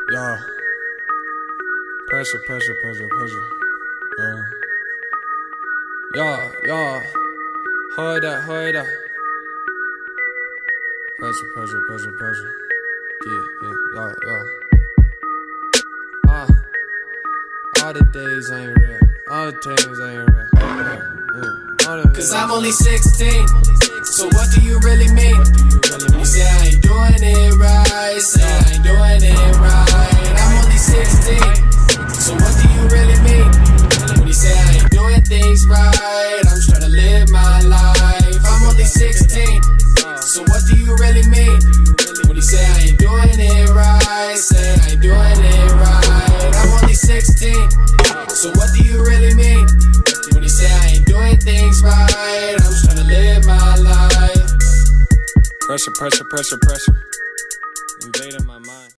Yeah. Pressure. Yeah. Hold up. Pressure. Yeah. All the days ain't real. All the things ain't real. Cause I'm only 16. So what do you really mean? You say I ain't doing it right. Say I ain't doing it right. I'm only 16. So what do you really mean? When you say I ain't doing things right, I'm just trying to live my life. I'm only 16. So what do you really mean? When you say I ain't doing it right, say I ain't doing it right. I'm only 16. So what do you really mean? When you say I ain't doing things right, I'm just trying to live my life. Pressure. Invading my mind.